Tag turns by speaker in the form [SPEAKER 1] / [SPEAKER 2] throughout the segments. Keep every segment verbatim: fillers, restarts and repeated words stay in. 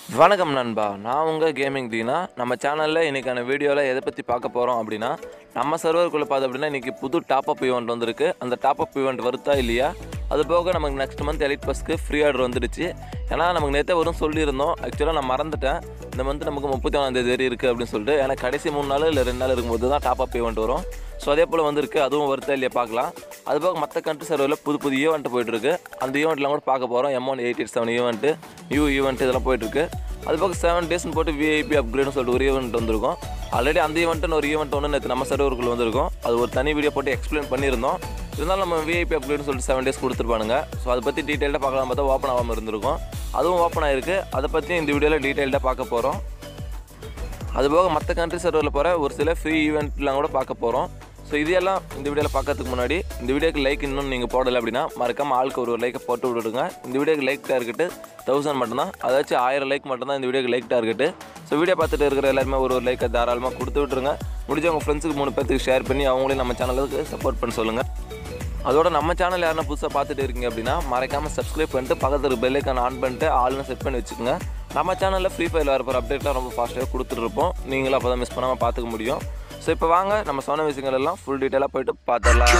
[SPEAKER 1] வணக்கம் நண்பா, நான் உங்கள் கேமிங் தீனா. நம்ம சேனலில் இன்றைக்கான வீடியோவில் எதை பற்றி பார்க்க போகிறோம் அப்படின்னா, நம்ம சர்வருக்குள்ளே பார்த்து அப்படின்னா இன்றைக்கி புது டாப்அப் ஈவெண்ட் வந்திருக்கு. அந்த டாப்அப் ஈவெண்ட் வருதா இல்லையா, அது போக நமக்கு நெக்ஸ்ட் மந்த் எலிட் பஸ்க்கு ஃப்ரீ ஆர்டர் வந்துடுச்சு. ஏன்னா நமக்கு நேற்றே வரும் சொல்லியிருந்தோம். ஆக்சுவலாக நான் மறந்துட்டேன், இந்த மந்த் நமக்கு முப்பத்தி ஒன்றாந்தேதி வரை இருக்குது அப்படின்னு சொல்லிட்டு. ஏன்னா கடைசி மூணு நாள் இல்லை ரெண்டு நாள் இருக்கும்போது தான் டாப்அப் ஈவெண்ட் வரும். ஸோ அதே போல் வந்திருக்கு, அதுவும் வருதா இல்லையா பார்க்கலாம். அதுபோக மற்ற கண்ட்ரி சர்வரில் புது புது ஈவெண்ட்டு போயிட்டுருக்கு. அந்த ஈவெண்ட்லாம் கூட பார்க்க போகிறோம். M one eight eight seven event, new event இதெல்லாம் போயிட்டுருக்கு. அதுபோக செவன் டேஸ்ன்னு போட்டு விஐபி அப்கிரேட்னு சொல்லிட்டு ஒரு ஈவெண்ட் வந்திருக்கும். ஆல்ரெடி அந்த ஈவெண்ட்டுன்னு ஒரு ஈவெண்ட் ஒன்று நேற்று நம்ம சர்வருக்குள்ளே வந்திருக்கும். அது ஒரு தனி வீடியோ போட்டு எக்ஸ்பிளைன் பண்ணியிருந்தோம். இருந்தாலும் நம்ம விஐபி அப்கிரேட்னு சொல்லிட்டு செவன் டேஸ் கொடுத்துருப்பானுங்க. ஸோ அதை பற்றி டீட்டெயிலாக பார்க்கலாம் பார்த்தா ஓப்பன் ஆகாமல் இருந்திருக்கும். அதுவும் ஓப்பன் ஆகிருக்கு. அதை பற்றி இந்த வீடியோவில் டீட்டெயில்டாக பார்க்க போகிறோம். அதுபோக மற்ற கண்ட்ரி சர்வரில் போகிற ஒரு சில ஃப்ரீ ஈவெண்ட்லாம் கூட பார்க்க போகிறோம். ஸோ இதெல்லாம் இந்த வீடியோவில் பார்க்கறதுக்கு முன்னாடி இந்த வீடியோக்கு லைக் இன்னும் நீங்கள் போடலை அப்படின்னா மறக்காமல் ஆளுக்கு ஒரு லைக்கை போட்டு விட்டுடுங்க. இந்த வீடியோக்கு லைக் டார்கெட்டு தௌசண்ட் மட்டும்தான், அதாச்சும் ஆயிரம் லைக் மட்டும்தான் இந்த வீடியோக்கு லைக் டார்கெட்டு. ஸோ வீடியோ பார்த்துட்டு இருக்கிற எல்லாருமே ஒரு ஒரு லைக்கை தாராளமாக கொடுத்து விட்டுருங்க. முடிஞ்ச உங்கள் ஃப்ரெண்ட்ஸுக்கு மூணு பேருக்கு ஷேர் பண்ணி அவங்களையும் நம்ம சேனலுக்கு சப்போர்ட் பண்ண சொல்லுங்கள். அதோட நம்ம சேனல் யாருன்னா புதுசாக பார்த்துட்டு இருக்கீங்க அப்படின்னா மறக்காமல் சப்ஸ்கிரைப் பண்ணிட்டு பக்கத்துக்கு பெல் ஐக்கான் ஆன் பண்ணிட்டு ஆல்னு செட் பண்ணி வச்சுக்கோங்க. நம்ம சேனலில் ஃப்ரீ ஃபயரில் வரப்போகிற அப்டேட்லாம் ரொம்ப ஃபாஸ்ட்டாக கொடுத்துட்ருப்போம். நீங்களும் அப்போ தான் மிஸ் பண்ணாமல் பார்த்துக்க முடியும். ஸோ இப்போ வாங்க நம்ம சொன்ன விஷயங்கள் எல்லாம் ஃபுல் டீட்டெயிலாக போய்ட்டு பார்த்துடலாம்.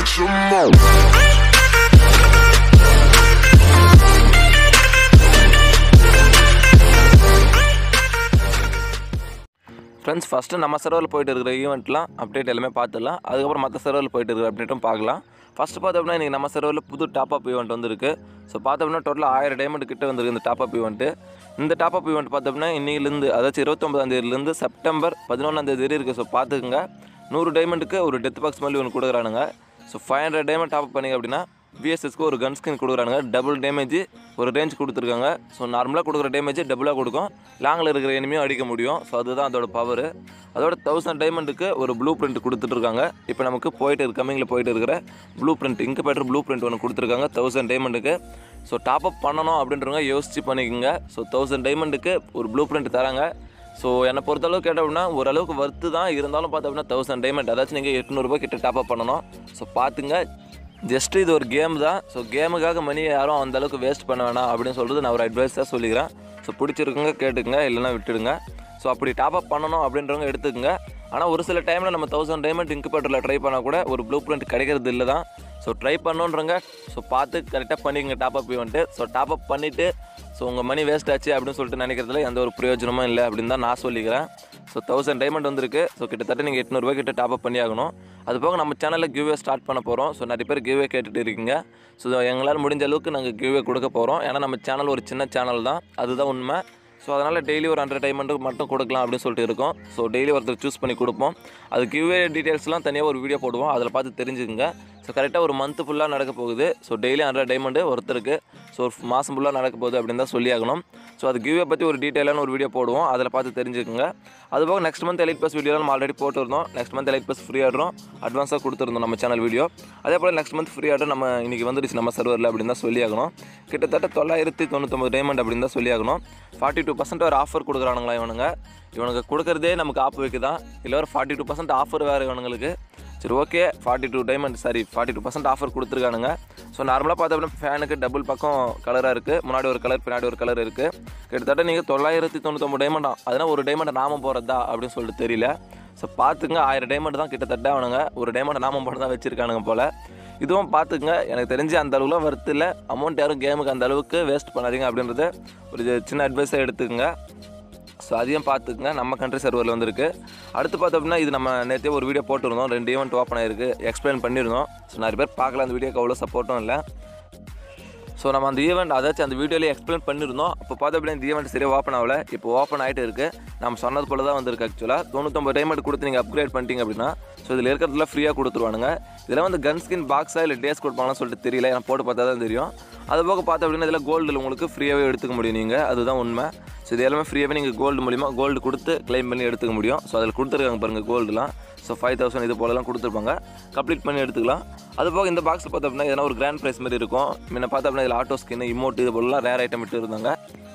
[SPEAKER 1] ஃப்ரெண்ட்ஸ், ஃபஸ்ட்டு நம்ம சர்வரில் போய்ட்டு இருக்கிற ஈவெண்ட்லாம் அப்டேட் எல்லாமே பார்த்துடலாம். அதுக்கப்புறம் மற்ற சர்வரில் போய்ட்டு இருக்கிற அப்டேட்டும் பார்க்கலாம். ஃபஸ்ட்டு பார்த்தோம் அப்படின்னா இன்றைக்கி நம்ம சர்வரில் புது டாப்அப் ஈவெண்ட் வந்துருக்கு. ஸோ பார்த்தோம் அப்படின்னா டோட்டலாக ஆயிரம் டைமண்ட் கிட்ட வந்துருக்கு இந்த டாப்அப் ஈவெண்ட்டு. இந்த டாப்அப் ஈவெண்ட் பார்த்தோம் அப்படின்னா இன்னிலேருந்து அதாச்சும் இருபத்தொம்பதாம் தேதியிலேருந்து செப்டம்பர் பதினொன்றாந்தேதி வரை இருக்குது. ஸோ பார்த்துக்குங்க, நூறு டைமண்டுக்கு ஒரு டெத் பாக்ஸ் மாதிரி ஒன்று கொடுக்குறானுங்க. So five hundred diamond top up பண்ணிங்க அப்படின்னா விஎஸ்எஸ்க்கு ஒரு கன் ஸ்கின் கொடுக்குறானுங்க. டபுள் டேமேஜ் ஒரு ரேஞ்ச் கொடுத்துருக்காங்க. ஸோ நார்மலாக கொடுக்குற டேமேஜ் டபுளாக கொடுக்கும், லாங்கில் இருக்கிற எனிமையும் அடிக்க முடியும். ஸோ அதுதான் அதோட பவர். அதோட தௌசண்ட் டைமண்டுக்கு ஒரு ப்ளூ பிரிண்ட் கொடுத்துட்ருக்காங்க. இப்போ நமக்கு போயிட்டு இருக்கு கம்மிங்கில் போயிட்டு இருக்கிற ப்ளூ பிரிண்ட் இங்கு பேட்டர் ப்ளூ பிரிண்ட் ஒன்று கொடுத்துருக்காங்க தௌசண்ட் டைமண்டுக்கு. ஸோ டாப்அப் பண்ணணும் அப்படின்றவங்க யோசிச்சு பண்ணிக்கோங்க. ஸோ தௌசண்ட் டைமண்டுக்கு ஒரு ப்ளூ பிரிண்ட் தராங்க. ஸோ என்னை பொறுத்தளவு கேட்டோம் அப்படின்னா ஓரளவுக்கு வர்த்து தான். இருந்தாலும் பார்த்தோம் அப்படின்னா தௌசண்ட் டைமண்ட் அதாச்சும் நீங்கள் எட்நூறுபா கிட்ட டாப்அப் பண்ணணும். ஸோ பார்த்துங்க, ஜஸ்ட்டு இது ஒரு கேம் தான். ஸோ கேமுக்காக மணி யாரும் அந்தளவுக்கு வேஸ்ட் பண்ண வேணாம் அப்படின்னு சொல்கிறது நான் ஒரு அட்வைஸாக சொல்லிக்கிறேன். ஸோ பிடிச்சிருக்குங்க கேட்டுக்குங்க, இல்லைனா விட்டுடுங்க. ஸோ அப்படி டாப்அப் பண்ணணும் அப்படின்றவங்க எடுத்துக்கோங்க. ஆனால் ஒரு சில டைமில் நம்ம தௌசண்ட் டைமண்ட் இன்குபேட்டரில் ட்ரை பண்ணால் கூட ஒரு ப்ளூ பிரிண்ட் கிடைக்கிறது இல்லை தான். So try பண்ணுன்றங்க. ஸோ பார்த்து கரெக்டாக பண்ணிக்கங்க டாப்அப் ஈவெண்ட்டு. ஸோ டாப்அப் பண்ணிவிட்டு ஸோ உங்கள் மணி வேஸ்ட் ஆச்சு அப்படின்னு சொல்லிட்டு நினைக்கிறதுல எந்த ஒரு பிரயோஜனமும் இல்லை அப்படின்னு தான் நான் சொல்லிக்கிறேன். ஸோ தௌசண்ட் டைமண்ட் வந்துருக்கு. ஸோ கிட்டத்தட்ட நீங்கள் எட்நூறுபா கிட்ட டாப்அப் பண்ணி ஆகணும். அது போக நம்ம சேனலில் கிவ்வே ஸ்டார்ட் பண்ண போகிறோம். ஸோ நிறைய பேர் கிவ்வே கேட்டுட்டு இருக்கீங்க. ஸோ எங்களால் முடிஞ்ச அளவுக்கு நாங்கள் கிவ்வே கொடுக்க போகிறோம். ஏன்னா நம்ம சேனல் ஒரு சின்ன சேனல் தான், அதுதான் உண்மை. ஸோ அதனால் டெய்லி ஒரு ஹண்ட்ரட் டைமண்ட்டுக்கு மட்டும் கொடுக்கலாம் அப்படின்னு சொல்லிட்டு இருக்கோம். ஸோ டெய்லி ஒருத்தர் சூஸ் பண்ணி கொடுப்போம். அது கிவ்வே டீட்டெயில்ஸ்லாம் தனியாக ஒரு வீடியோ போடுவோம், அதில் பார்த்து தெரிஞ்சுக்குங்க. ஸோ கரெக்டாக ஒரு மந்த்து ஃபுல்லாக நடக்க போகுது. ஸோ டெய்லி ஹண்ட்ரட் டைமண்டு ஒருத்தருக்கு. ஸோ ஒரு மாதம் ஃபுல்லாக நடக்க போகுது அப்படின்னு தான் சொல்லி ஆகணும். ஸோ அது கிவ்வே பற்றி ஒரு டீட்டெயிலான ஒரு வீடியோ போடுவோம், அதில் பார்த்து தெரிஞ்சுக்குங்க. அதுபோக next month elite pass video நம்ம ஆல்ரெடி போட்டுருந்தோம். Next month elite pass free ஆர்டரும் அட்வான்ஸாக கொடுத்துருந்தோம் நம்ம சேனல் வீடியோ. அதே போல் நெக்ஸ்ட் மந்த் ஃப்ரீ ஆர்டர் நம்ம இன்றைக்கி வந்துடுச்சு நம்ம சர்வரில் அப்படின்னு தான் சொல்லி ஆகணும். கிட்டத்தட்ட தொள்ளாயிரத்தி தொண்ணூற்றொம்பது டைமண்ட் அப்படின்னு தான் சொல்லி ஆகணும். ஃபார்ட்டி டூ பர்சன்ட் ஒரு ஆஃபர் கொடுக்குறானுங்களா இவனுங்க. இவனுக்கு கொடுக்குறதே நமக்கு ஆப் வைக்கு தான், இல்லை ஒரு ஃபார்ட்டி டூ பர்சன்ட் ஆஃபர் வேறு இவனுங்களுக்கு. சரி, okay, forty two diamond sorry forty two percent offer கொடுத்துருக்கானுங்க. ஸோ நார்மலாக பார்த்தோம்னா ஃபேனுக்கு டபுள் பக்கம் கலராக இருக்குது, முன்னாடி ஒரு கலர் பின்னாடி ஒரு கலர் இருக்குது. கிட்டத்தட்ட நீங்கள் தொள்ளாயிரத்தி தொண்ணூற்றொம்பது டைமண்டா, அதனால் ஒரு டைமண்ட் நாமம் போகிறதா அப்படின்னு சொல்லிட்டு தெரியல. ஸோ பார்த்துங்க, ஆயிரம் டைமண்ட் தான் கிட்டத்தட்ட அவனுங்க ஒரு டைமண்ட் நாமம் போட்டு தான் வச்சுருக்கானுங்க போல். இதுவும் பார்த்துக்குங்க, எனக்கு தெரிஞ்சு அந்த அளவுக்குலாம் வருது இல்லை. அமௌண்ட் யாரும் கேமுக்கு அந்த அளவுக்கு வேஸ்ட் பண்ணாதீங்க அப்படின்றது ஒரு சின்ன அட்வைஸாக எடுத்துக்கோங்க. ஸோ அதையும் பார்த்துக்குங்க. நம்ம கண்ட்ரி சர்வரில் வந்துருக்கு. அடுத்து பார்த்தோம் அப்படின்னா இது நம்ம நேற்றே ஒரு வீடியோ போட்டுருந்தோம், ரெண்டு ஈவெண்ட் ஓப்பன் ஆகிருக்கு, எக்ஸ்பிளைன் பண்ணியிருந்தோம். ஸோ நிறைய பேர் பார்க்கல, அந்த வீடியோக்கு அவ்வளோ சப்போர்ட்டும் இல்லை. ஸோ நம்ம அந்த ஈவெண்ட் அதாச்சும் அந்த வீடியோலேயே எக்ஸ்பிளைன் பண்ணியிருந்தோம். அப்போ பார்த்தோம் அப்படின்னா இந்த ஈவெண்ட் சரியாக ஓப்பன் ஆகலை, இப்போ ஓப்பன் ஆகிட்டு இருக்குது. நம்ம சொன்னது போல தான் வந்திருக்கு. ஆக்சுவலாக தொண்ணூற்றொம்பது டைமண்ட் கொடுத்து நீங்கள் அப்கிரேட் பண்ணிட்டீங்க அப்படின்னா ஸோ இதில் இருக்கிறதுல ஃப்ரீயாக கொடுத்துருவானுங்க. இதில் வந்து கன் ஸ்கின் பாக்ஸாக இல்லை டேஸ் கொடுப்பாங்கன்னு சொல்லிட்டு தெரியல, ஏன்னா போட்டு பார்த்தா தான் தெரியும். அது போக பார்த்தோம் அப்படின்னா இதில் கோல்டில் உங்களுக்கு ஃப்ரீயாகவே எடுத்துக்க முடியும் நீங்கள், அதுதான் உண்மை. ஸோ இது எல்லாமே ஃப்ரீயாகவே நீங்கள் கோல்டு மூலிமா கோல்டு கொடுத்து கிளைம் பண்ணி எடுத்துக்க முடியும். ஸோ அதில் கொடுத்துருக்காங்க பாருங்கள் கோல்டுலாம். ஸோ ஃபைவ் தௌசண்ட் இது போலலாம் கொடுத்துருப்பாங்க, கம்ப்ளீட் பண்ணி எடுத்துக்கலாம். அது போக இந்த பாக்ஸ் பார்த்தோம் அப்படின்னா எதனா ஒரு கிராண்ட் ப்ரைஸ் மாதிரி இருக்கும். முன்ன பார்த்தோம் அப்படின்னா இதில் ஆட்டோ ஸ்கின் இமோட் இது போலலாம் ரேர் ஐட்டம் விட்டு இருந்தாங்க.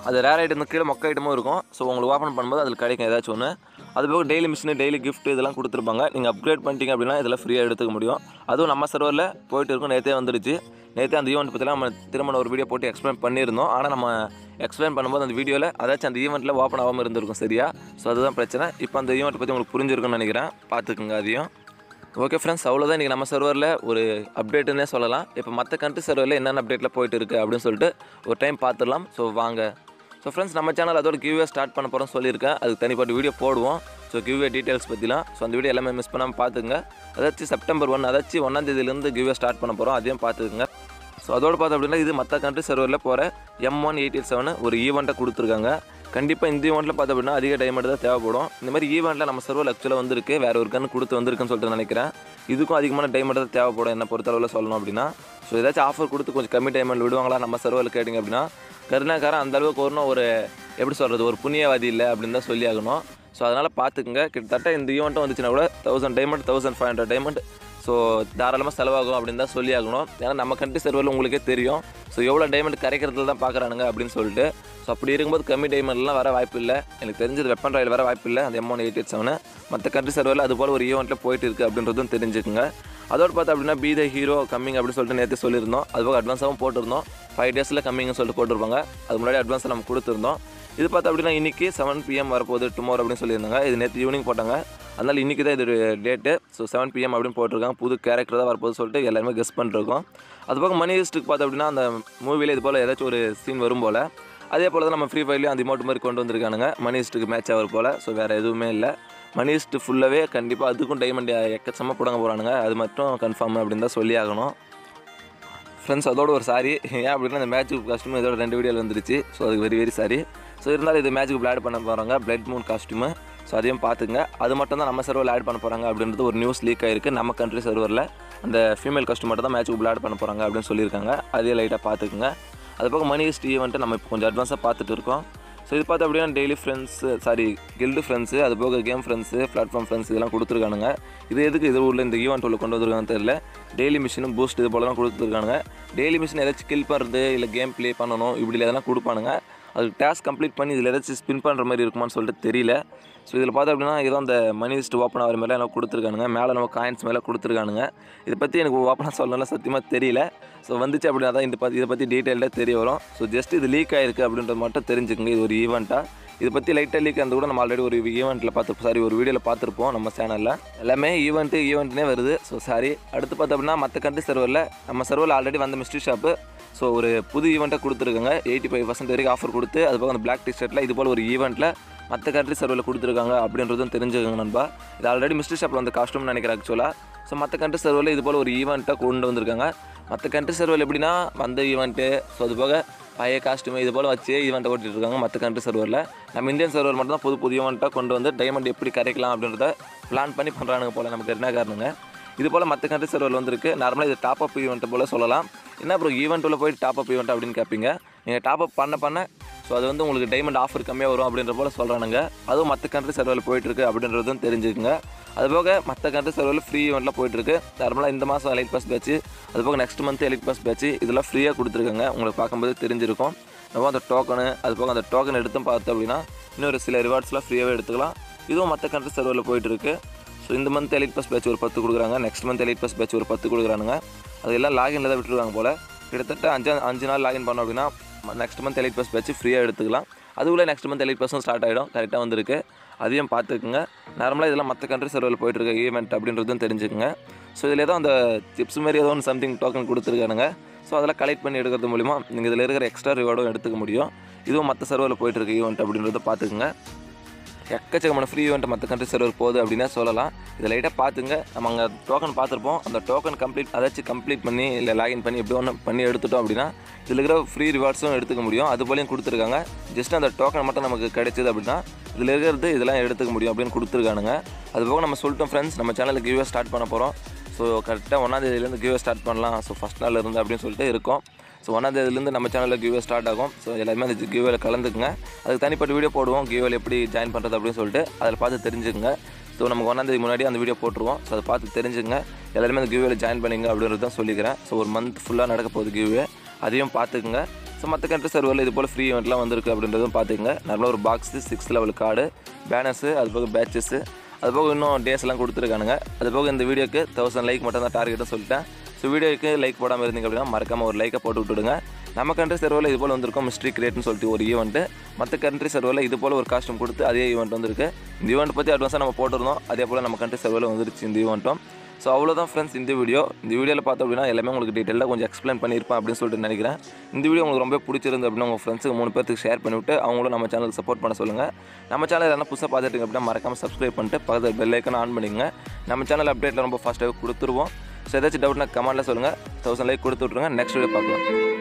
[SPEAKER 1] அது ரேர் ஐட்டம் கீழே மொக்க ஐட்டமும் இருக்கும். ஸோ உங்களுக்கு ஓப்பன் பண்ணும்போது அதில் கிடைக்கும் ஏதாச்சும் ஒன்று. அதுபோக டெய்லி மிஷின் டெய்லி கிஃப்ட் இதெல்லாம் கொடுத்துருப்பாங்க. நீங்கள் அப்கிரேட் பண்ணிட்டீங்க அப்படின்னா இதெல்லாம் ஃப்ரீயாக எடுத்துக்க முடியும். அதுவும் நம்ம சர்வரில் போயிட்டு இருக்கும். நேற்றே வந்துடுச்சு. நேற்றே அந்த ஈவெண்ட் பற்றிலாம் நம்ம திரும்ப ஒரு வீடியோ போட்டு எக்ஸ்பிளைன் பண்ணியிருந்தோம். ஆனால் நம்ம எக்ஸ்பிளைன் பண்ணும்போது அந்த வீடியோவில் அதாச்சும் அந்த ஈவெண்ட்டில் ஓப்பன் ஆகாமல் இருந்திருக்கும் சரியா. ஸோ அதுதான் பிரச்சனை. இப்போ அந்த ஈவெண்ட் பற்றி உங்களுக்கு புரிஞ்சிருக்குன்னு நினைக்கிறேன். பார்த்துக்குங்க அதையும். ஓகே ஃப்ரெண்ட்ஸ், அவ்வளோதான் இன்றைக்கி நம்ம சர்வரில் ஒரு அப்டேட்டுன்னே சொல்லலாம். இப்போ மற்ற கண்ட்ரி சர்வரில் என்னென்ன அப்டேட்டில் போயிட்டு இருக்குது அப்படின்னு சொல்லிட்டு ஒரு டைம் பார்த்துடலாம். ஸோ வாங்க. ஸோ ஃப்ரெண்ட்ஸ், நம்ம சேனல் அதோட கிவ்வே ஸ்டார்ட் பண்ண போகிறோம்னு சொல்லியிருக்கேன். அதுக்கு தனிப்பட்ட வீடியோ போடுவோம். ஸோ கிவ்வே டீட்டெயில்ஸ் பற்றிலாம். ஸோ அந்த வீடியோ எல்லாமே மிஸ் பண்ணாமல் பார்த்துங்க. அதாச்சும் செப்டம்பர் ஒன் அதாச்சும் ஒன்றாம் தேதியிலேருந்து கிவ்வே ஸ்டார்ட் பண்ண போகிறோம். அதையும் பார்த்துக்குங்க. ஸோ அதோடு பார்த்தோம் அப்படின்னா இது மற்ற கண்ட்ரி சர்வரில் போகிற M one eight eight seven ஒரு ஈவெண்ட்டை கொடுத்துருக்காங்க. கண்டிப்பாக இந்த ஈவெண்ட்டில் பார்த்தோம் அப்படின்னா அதிக டைமண்ட் தான் தேவைப்படும். இந்த மாதிரி ஈவெண்ட்டில் நம்ம சர்வரில் ஆக்சுவலாக வந்துருக்கு. வேறு ஒரு கன்று கொடுத்து வந்திருக்குன்னு சொல்லிட்டு நினைக்கிறேன். இதுக்கும் அதிகமான டைமண்ட் தான் தேவைப்படும் என்னை பொறுத்தளவில் சொல்லணும் அப்படின்னா. ஸோ ஏதாச்சும் ஆஃபர் கொடுத்து கொஞ்சம் கம்மி டைமண்ட் விடுவாங்களா நம்ம சர்வரில் கேட்டிங்க அப்படின்னா கருணாக்காரன் அந்தளவுக்கு வரணும் ஒரு எப்படி சொல்கிறது ஒரு புண்ணியவாதி இல்லை அப்படின்னு தான் சொல்லி ஆகணும். ஸோ அதனால் பார்த்துக்குங்க. கிட்டத்தட்ட இந்த ஈவெண்ட்டும் வந்துச்சுன்னா கூட thousand diamond thousand five hundred diamond so தாராளமாக செலவாகும் அப்படின்னு தான் சொல்லி ஆகணும். ஏன்னா நம்ம கண்ட்ரி சர்வரில் உங்களுக்கே தெரியும். ஸோ எவ்வளோ டைமண்ட் கரைக்கிறதுல தான் பார்க்குறானுங்க அப்படின்னு சொல்லிட்டு. ஸோ அப்படி இருக்கும்போது கம்மி டைமண்ட்லாம் வர வாய்ப்பு இல்லை. எனக்கு தெரிஞ்சது வெப்பன் ராயில் வர வாய்ப்பு இல்லை அந்த M one eight eight seven மற்ற கண்ட்ரி சர்வரில் அது போல் ஒரு ஈவெண்ட்டில் போயிட்டு இருக்குது அப்படின்றதும் தெரிஞ்சுக்குங்க. அதோடு பார்த்தா அப்படின்னா பி த ஹீரோ கம்மிங் அப்படின்னு சொல்லிட்டு நேற்று சொல்லியிருந்தோம். அதுபோக அட்வான்ஸாகவும் போட்டிருந்தோம். ஃபைவ் டேஸில் கம்மிங்னு சொல்லிட்டு போட்டிருப்பாங்க. அது முன்னாடி அட்வான்ஸை நம்ம கொடுத்துருந்தோம். இது பார்த்தா அப்படின்னா இன்றைக்கி செவன் பிஎம் வரப்போகுது டுமாரோ அப்படின்னு சொல்லியிருந்தாங்க. இது நேற்று ஈவினிங் போட்டாங்க. அதனால் இன்றைக்கி தான் இது டேட்டு. ஸோ செவன் பிஎம் அப்படின்னு போட்டிருக்காங்க. புது கேரக்டர் தான் வரப்போகுது சொல்லிட்டு எல்லாருமே கெஸ் பண்ணிருக்கோம். அதுபோக மணி ஹிஸ்ட்டுக்கு பார்த்தா அப்படின்னா அந்த மூவியில் இது போல் ஏதாச்சும் ஒரு சீன் வரும் போல். அதே போல் தான் நம்ம ஃப்ரீ ஃபயர்லேயும் அந்த இமோட் மாதிரி கொண்டு வந்திருக்கானுங்க. மணி ஹிஸ்ட்டுக்கு மேட்ச் ஆகிற போல். ஸோ வேறு எதுவுமே இல்லை. மணி ஹிஸ்ட்டு ஃபுல்லாகவே கண்டிப்பாக அதுக்கும் டைமண்ட் எக்கச்சமாக போடாங்க போகிறானுங்க. அது மட்டும் கன்ஃபார்ம் அப்படின்னு தான் சொல்லி ஆகணும். ஃப்ரெண்ட்ஸ் அதோட ஒரு சாரி ஏன் அப்படின்னா இந்த மேட்சுக்கு காஸ்ட்யூம் இதோட ரெண்டு வீடியோவில் வந்துருச்சு. ஸோ அதுக்கு வெரி வெரி சாரி. ஸோ இருந்தாலும் இது மேட்சுக்கு ஆட் பண்ண போகிறாங்க பிளட் மூன் காஸ்ட்யூமு. ஸோ அதையும் பார்த்துங்க. அது மட்டும் தான் நம்ம சர்வரில் ஆட் பண்ண போகிறாங்க அப்படின்றது ஒரு நியூஸ் லீக் ஆகிருக்கு. நம்ம கண்ட்ரி சர்வரில் அந்த ஃபீமேல் காஸ்ட்யூம் மட்டும் தான் மேட்சுக்கு ஆட் பண்ண போகிறாங்க அப்படின்னு சொல்லியிருக்காங்க. அதே லைட்டாக பார்த்துக்குங்க. அது போக மணி ஹிஸ்ட் ஈவெண்ட்டு நம்ம இப்போ கொஞ்சம் அட்வான்ஸாக பார்த்துட்டு இருக்கோம். ஸோ இது பார்த்து அப்படின்னா daily friends sorry guild friends அது போக கேம் ஃப்ரெண்ட்ஸு பிளாட்ஃபார்ம் ஃப்ரெண்ட்ஸ் இதெல்லாம் கொடுத்துருக்கானுங்க. இது எதுக்கு இது உள்ள இந்த ஈவெண்ட் உள்ள கொண்டு வந்துருக்கான்னு தெரியல. டெய்லி மிஷினும் பூஸ்ட் இது போலலாம் கொடுத்துருக்கானுங்க. டெய்லி மிஷின் ஏதாச்சும் கில் பண்ணுறது இல்லை கேம் ப்ளே பண்ணணும் இப்படி எதனா கொடுப்பானுங்க. அதுக்கு டாஸ்க் கம்ப்ளீட் பண்ணி இதில் ஏதாச்சும் ஸ்பின் பண்ணுற மாதிரி இருக்குமான்னு சொல்லிட்டு தெரியல. ஸோ இதில் பார்த்தா அப்படின்னா ஏதோ அந்த மணி லிஸ்ட் ஓப்பன் ஆகிற மாதிரிலாம் எனக்கு கொடுத்துருக்கானுங்க. மேலே நம்ம காயின்ஸ் மேலே கொடுத்துருக்கானுங்க. இதை பற்றி எனக்கு ஓப்பனாக சொல்லலாம் சத்தியமாக தெரியல. ஸோ வந்துச்சு அப்படின்னா தான் இந்த பற்றி இதை பற்றி டீட்டெயில்டாக தெரிய வரும். ஸோ ஜஸ்ட் இது லீக் ஆகிருக்கு அப்படின்றது மட்டும் தெரிஞ்சுக்கோங்க. இது ஒரு ஈவெண்ட்டாக இதை பற்றி லைட்டாக லீக் அந்த கூட நம்ம ஆல்ரெடி ஒரு ஈவெண்ட்டில் பார்த்து சாரி ஒரு வீடியோவில் பார்த்துருப்போம் நம்ம சேனலில். எல்லாமே ஈவெண்ட்டு ஈவெண்ட்னே வருது. ஸோ சாரி அடுத்து பார்த்தோம் அப்படின்னா மற்ற கண்ட்ரி சர்வரில் நம்ம சர்வரில் ஆல்ரெடி வந்த மிஸ்ட்ரி ஷாப்பு. ஸோ ஒரு புது ஈவெண்ட்டை கொடுத்துருக்காங்க. எயிட்டி ஃபைவ் பர்சன்ட் வரைக்கும் ஆஃபர் கொடுத்து அது போக அந்த பிளாக் டிஷர்ட்டில் இது போல் ஒரு ஈவெண்ட்டில் மற்ற கண்ட்ரி சர்வரில் கொடுத்துருக்காங்க அப்படின்றதும் தெரிஞ்சுக்கோங்க நண்பா. இது ஆல்ரெடி மிஸ்ட்ரி ஷாப்பில் வந்து காஸ்ட்யூம்னு நினைக்கிறேன் ஆக்சுவலாக. ஸோ மற்ற கண்ட்ரி சர்வரில் இது போல் ஒரு ஈவெண்ட்டை கொண்டு வந்திருக்காங்க. மற்ற கண்ட்ரி சர்வரில் எப்படின்னா வந்த ஈவெண்ட்டு ஸோ அது போக பழைய காஸ்ட்யூம் இது போல் வச்சு ஈவெண்ட்டை ஓட்டிகிட்டு இருக்காங்க மற்ற கண்ட்ரி சர்வரில். நம்ம இந்தியன் சர்வர் மட்டும் தான் புது புது ஈவெண்ட்டாக கொண்டு வந்து டைமண்ட் எப்படி கரைக்கலாம் அப்படின்றத பிளான் பண்ணி பண்ணுறானுங்க போல் நமக்கு என்ன காரணங்க. இது போல் மற்ற கண்ட்ரி சர்வரில் வந்துருக்கு. நார்மலாக இது டாப் அப் ஈவெண்ட்டு போல் சொல்லலாம். என்ன அப்புறம் ஈவெண்ட்டில் போய் டாப் அப் ஈவெண்ட் அப்படின்னு கேட்பீங்க. நீங்கள் டாப் அப் பண்ண பண்ண ஸோ அது வந்து உங்களுக்கு டைமண்ட் ஆஃபர் கம்மியாக வரும் அப்படின்ற போல் சொல்கிறானுங்க. அதுவும் மற்ற கண்ட்ரி சர்வரில் போயிட்டுருக்கு அப்படின்றதும் தெரிஞ்சுக்குங்க. அதுபோக மற்ற கண்ட்ரி சர்வரில் ஃப்ரீ ஈவெண்ட்டில் போயிட்டுருக்கு. நார்மலாக இந்த மாதம் எலைட் பாஸ் பேட்ச் அதுபோக next month elite pass badge இதெல்லாம் ஃப்ரீயாக கொடுத்துருக்காங்க. உங்களுக்கு பார்க்கும்போது தெரிஞ்சிருக்கும். நம்ம அந்த டோக்கனு அது போக அந்த டோக்கன் எடுத்தும் பார்த்தோம் அப்படின்னா இன்னொரு சில ரிவார்ட்ஸ்லாம் ஃப்ரீயாகவே எடுத்துக்கலாம். இதுவும் மற்ற கண்ட்ரி சர்வரில் போயிட்டுருக்கு. ஸோ இந்த மந்த் எலைட் பாஸ் பேட்ச் ஒரு பத்து கொடுக்குறாங்க. Next month elite pass badge ஒரு பத்து கொடுக்குறானுங்க. அதெல்லாம் லாகின்ல தான் விட்டுருக்காங்க போல். கிட்டத்தட்ட அஞ்சு அஞ்சு நாள் லாகின் பண்ணோம் அப்படின்னா next month elite pass badge ஃப்ரீயாக எடுத்துக்கலாம். அதுக்குள்ளே நெக்ஸ்ட் மந்த் எலைட் பாஸும் ஸ்டார்ட் ஆகிடும். கரெக்டாக வந்துருக்கு. அதையும் பார்த்துக்குங்க. நார்மலாக இதெல்லாம் மற்ற கண்ட்ரி சர்வரில் போயிட்டுருக்க ஈவெண்ட் அப்படின்றதும் தெரிஞ்சுக்குங்க. ஸோ இதில் ஏதோ அந்த சிப்ஸ் மாதிரி ஏதோ ஒன்று சம்திங் டோக்கன் கொடுத்துருக்கானுங்க. ஸோ அதெல்லாம் கலெக்ட் பண்ணி எடுக்கிறது மூலிமா நீங்கள் இதில் இருக்கிற எக்ஸ்ட்ரா ரிவார்டும் எடுத்துக்க முடியும். இதுவும் மற்ற சர்வரில் போயிட்டுருக்க ஈவெண்ட் அப்படின்றத பார்த்துக்குங்க. எக்கச்சக்கமான ஃப்ரீ ஈவெண்ட் மற்ற கண்ட்ரி சர்வர் போகுது அப்படின்னா சொல்லலாம். இதை லைட்டாக பார்த்துங்க. நம்ம அங்கே டோக்கன் பார்த்துருப்போம். அந்த டோக்கன் கம்ப்ளீட் அதாச்சும் கம்ப்ளீட் பண்ணி இல்லை லாகின் பண்ணி எப்படி ஒன்று பண்ணி எடுத்துட்டோம் அப்படின்னா இதில் இருக்கிற ஃப்ரீ ரிவார்ட்ஸும் எடுத்துக்க முடியும். அது போலையும் கொடுத்துருக்காங்க. ஜஸ்ட் அந்த டோக்கன் மட்டும் நமக்கு கிடைச்சிது அப்படின்னா இதில் இருக்கிறது இதெல்லாம் எடுத்துக்க முடியும் அப்படின்னு கொடுத்துருக்கானுங்க. அதுபோக நம்ம சொல்லிட்டோம் ஃப்ரெண்ட்ஸ் நம்ம சேனலில் கிவ்வே ஸ்டார்ட் பண்ண போகிறோம். ஸோ கரெக்டாக ஒன்றாந்தேதியிலேருந்து கிவ்வே ஸ்டார்ட் பண்ணலாம். ஸோ ஃபஸ்ட் நாள் இருந்து அப்படின்னு சொல்லிட்டு இருக்கோம். ஸோ ஒன்றாந்தேதியிலேருந்து நம்ம சேனலில் கிவ்வே ஸ்டார்ட் ஆகும். ஸோ எல்லாருமே அந்த கிவ்வேல கலந்துக்குங்க. அதுக்கு தனிப்பட்ட வீடியோ போடுவோம் கிவ்வேல எப்படி ஜாயின் பண்ணுறது அப்படின்னு சொல்லிட்டு அதில் பார்த்து தெரிஞ்சுக்குங்க. ஸோ நமக்கு ஒன்றாந்தேதி முன்னாடி அந்த வீடியோ போட்டுருவோம். ஸோ அதை பார்த்து தெரிஞ்சுங்க. எல்லாருமே அந்த கிவ்வேல ஜாயின் பண்ணிங்க அப்படின்றது தான் சொல்லிக்கிறேன். ஸோ ஒரு மந்த் ஃபுல்லாக நடக்க போகுது கிவ்வே. அதையும் பார்த்துக்குங்க. ஸோ ஸோ மற்ற கண்ட்ரி சர்வரில் இது போல் ஃப்ரீ ஈவெண்ட்லாம் வந்திருக்கு அப்படின்றதும் பார்த்துங்க. நல்ல ஒரு box six level card banners அது போக பேட்சஸ்ஸு அது போக இன்னும் டேஸ்லாம் கொடுத்துருக்கானுங்க. அது போக இந்த வீடியோக்கு தௌசண்ட் லைக் மட்டும் தான் டார்கெட்டும் சொல்லிட்டேன். ஸோ வீடியோக்கு லைக் போடாமல் இருந்தீங்க அப்படின்னா மறக்காமல் ஒரு லைக்கை போட்டு விட்டுடுங்க. நம்ம கண்ட்ரி சர்வரில் இது போல் வந்திருக்கும் மிஸ்ட்ரி கிரியேட்னு சொல்லிட்டு ஒரு ஈவெண்ட்டு. மற்ற கண்ட்ரி சர்வரில் இது போல் ஒரு காஸ்ட்யூம் கொடுத்து அதே ஈவெண்ட் வந்திருக்கு. இந்த ஈவெண்ட் பற்றி அட்வான்ஸாக நம்ம போட்டிருந்தோம். அதே போல் நம்ம கண்ட்ரி சர்வரில் வந்துருச்சு இந்த ஈவெண்ட்டும். ஸோ அவ்வளோதான் ஃப்ரெண்ட்ஸ் இந்த வீடியோ. இந்த வீடியோவில் பார்த்தோம் அப்படின்னா எல்லாமே உங்களுக்கு டீட்டெயிலாக கொஞ்சம் எக்ஸ்பிளைன் பண்ணியிருப்பேன் அப்படின்னு சொல்லிட்டு நினைக்கிறேன். இந்த வீடியோ உங்களுக்கு ரொம்ப பிடிச்சிருந்து அப்படின்னா உங்கள் ஃப்ரெண்ட்ஸுக்கு மூணு பேருக்கு ஷேர் பண்ணிவிட்டு அவங்களும் நம்ம சேனலுக்கு சப்போர்ட் பண்ண சொல்லுங்கள். நம்ம சேனல் என்ன புதுசாக பார்த்துட்டு அப்படின்னா மறக்காமல் சப்ஸ்கிரைப் பண்ணிட்டு பக்கத்தில் பெல் ஐக்கான ஆன் பண்ணிங்க. நம்ம சேனல் அப்டேட்டில் ரொம்ப ஃபாஸ்ட்டாக கொடுத்துருவோம். ஸோ ஏதாச்சும் டவுட்னா கமெண்ட்டில் சொல்லுங்கள். தௌசண்ட் லைக் கொடுத்து விட்ருங்க. நெக்ஸ்ட் வீடியோ பார்க்கலாம்.